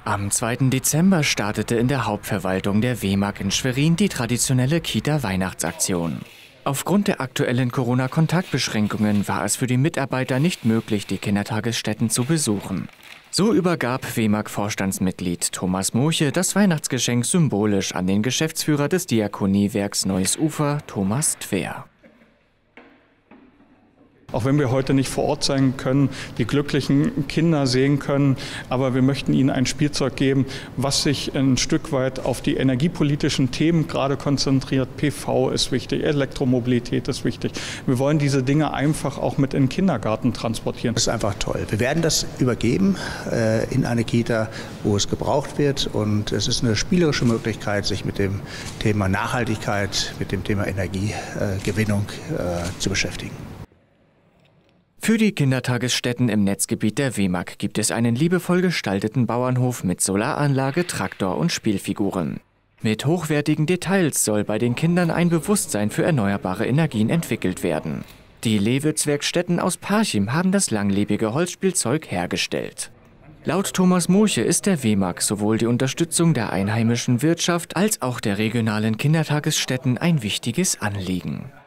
Am 2. Dezember startete in der Hauptverwaltung der WEMAG in Schwerin die traditionelle Kita-Weihnachtsaktion. Aufgrund der aktuellen Corona-Kontaktbeschränkungen war es für die Mitarbeiter nicht möglich, die Kindertagesstätten zu besuchen. So übergab WEMAG-Vorstandsmitglied Thomas Moche das Weihnachtsgeschenk symbolisch an den Geschäftsführer des Diakoniewerks Neues Ufer, Thomas Twer. Auch wenn wir heute nicht vor Ort sein können, die glücklichen Kinder sehen können, aber wir möchten ihnen ein Spielzeug geben, was sich ein Stück weit auf die energiepolitischen Themen gerade konzentriert. PV ist wichtig, Elektromobilität ist wichtig. Wir wollen diese Dinge einfach auch mit in den Kindergarten transportieren. Das ist einfach toll. Wir werden das übergeben in eine Kita, wo es gebraucht wird, und es ist eine spielerische Möglichkeit, sich mit dem Thema Nachhaltigkeit, mit dem Thema Energiegewinnung zu beschäftigen. Für die Kindertagesstätten im Netzgebiet der WEMAG gibt es einen liebevoll gestalteten Bauernhof mit Solaranlage, Traktor und Spielfiguren. Mit hochwertigen Details soll bei den Kindern ein Bewusstsein für erneuerbare Energien entwickelt werden. Die Lewitz-Werkstätten aus Parchim haben das langlebige Holzspielzeug hergestellt. Laut Thomas Moche ist der WEMAG sowohl die Unterstützung der einheimischen Wirtschaft als auch der regionalen Kindertagesstätten ein wichtiges Anliegen.